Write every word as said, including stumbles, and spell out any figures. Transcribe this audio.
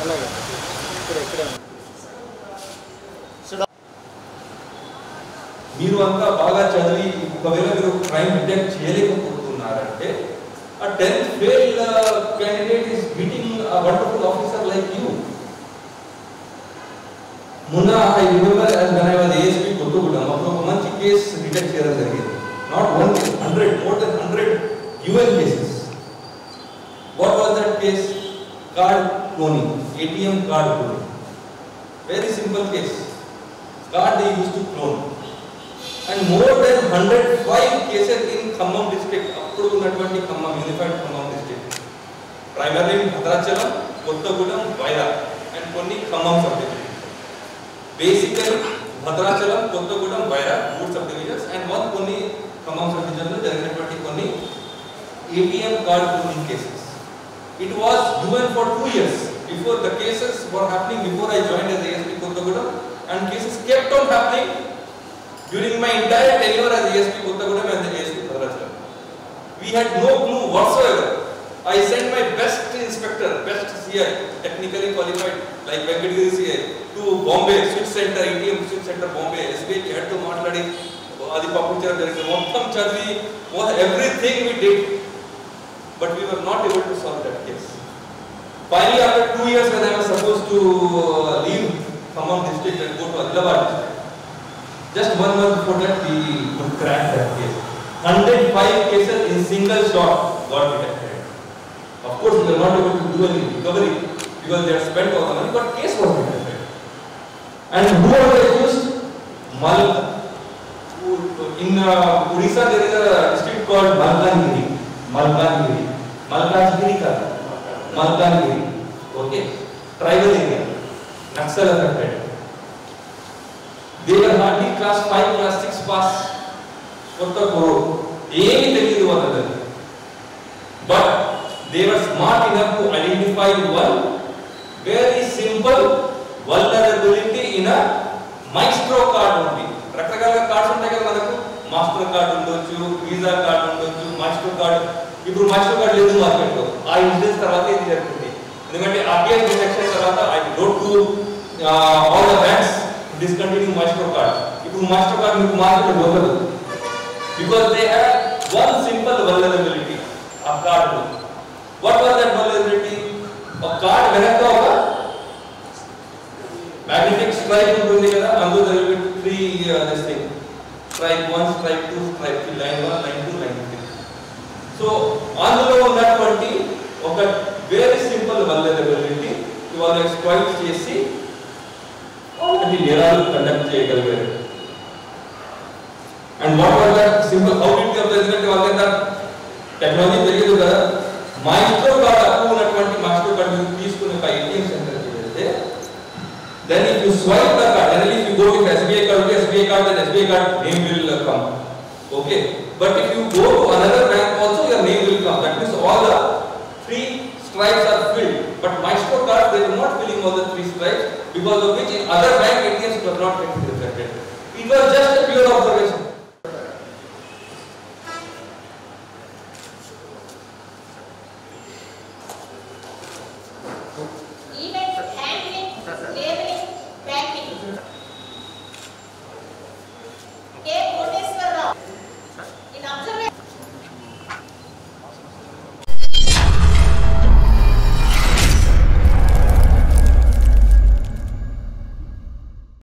అలాగే ఇక్కడ ఇక్కడ మీరు అంతా బాగా చదివి ఒకవేళ మీరు క్రైమ్ డిటెక్ట్ చేయలేకపోతున్నారంటే a tenth failed uh, candidate is beating a wonderful officer like you. Munna, I remember as when I was A S P Kottagudam, appudu oka manchi case detect cheyadam jarigindi. Not one case, one hundred, more than one hundred U N cases. What was that case? Card cloning, A T M card cloning. Very simple case. Card they used to clone. And more than one hundred five cases in Khammam district, appudu unnatuvanti Khammam unified Khammam district, primarily in Bhadrachalam, Kottagudam, Vaira and konni Khammam subdivision. Basically Bhadrachalam, Kottagudam, Vaira two subdivisions and one konni Khammam subdivision lo jariginatuvanti konni A T M card cloning cases. It was given for two years before the cases were happening before I joined as A S P Kottagudam, and cases kept on happening during my entire tenure as A S P Kottagudam and the A S P Bhadrachalam. We had no clue whatsoever. I sent my best inspector, best C I, technically qualified like Venkatagiri C I, to Bombay switch center, A T M switch center Bombay, S B I ki head to matladi adi papuchara jarigindi mottham chadivi everything we did, but we were not able to solve that case. Finally, after two years when I was supposed to leave Khammam district and go to Adilabad district, just one month before that we could crack that case. one hundred five cases in single shot got detected. Of course, we were not able to do any recovery because they had spent all the money, but case was detected. And who are the accused? Mal. In uh, Odisha there is a district called Malkangiri. Malkangiri. Malkangiri ka? Malkangiri. Okay. Tribal area. Naxal affected. They were hardly class five, class six pass. Kottaguru. Any tellidu valladani. But they were smart enough to identify one very simple vulnerability in a maestro card only. రకరకాల cards ఉంటాయి కదా మనకు, master card ఉండొచ్చు, visa card ఉండొచ్చు, master card. ఇప్పుడు master card లేదు మార్కెట్లో. ఆ ఇన్సిడెంట్స్ తర్వాత ఇది జరుగుతుంది. ఎందుకంటే ఆర్టీఐ డిటెక్షన్ తర్వాత I wrote to all the banks discontinue maestro card. ఇప్పుడు మాస్టర్ కార్డ్ మీకు మార్కెట్లో దొరకదు. Because they had one simple vulnerability ఆ కార్డ్ లో. What was that vulnerability? ఒక కార్డ్ వెనక ఒక magnetic stripe ఉంటుంది కదా, అందులో there will be three uh, this thing, stripe one, stripe two, stripe three, line one, line two, line three. So అందులో ఉన్నటువంటి ఒక very simple vulnerability ఇవాళ exploit చేసి అలాంటి నేరాలు కండక్ట్ చేయగలిగారు. And what was that simple? How did they present వాళ్ళ technology తెలియదు కదా. మాస్టర్ కార్డ్ అప్పు ఉన్నటువంటి మాస్టర్ కార్డ్ మీరు తీసుకుని ఒక ఏటీఎం సెంటర్కి వెళ్తే, then if you swipe the card, generally if you go with S B I card, S B I card, then S B I card name will come. Okay. But if you go to another bank also, your name will come. That means all the three stripes are filled. But maestro card, they are not filling all the three stripes, because of which in other bank A T Ms does not get